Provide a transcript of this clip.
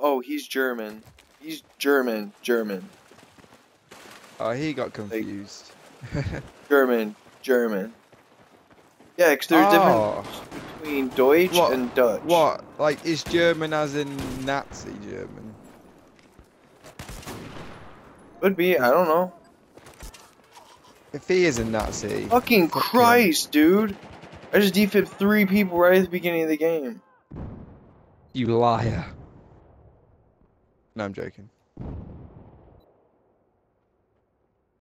oh, he's German. He's German. Oh, he got confused. German. Yeah, because there's difference between Deutsch and Dutch. What? Like, is German as in Nazi German? Could be, I don't know. If he is a Nazi... Fucking Christ, dude! I just defib 3 people right at the beginning of the game. You liar. No, I'm joking.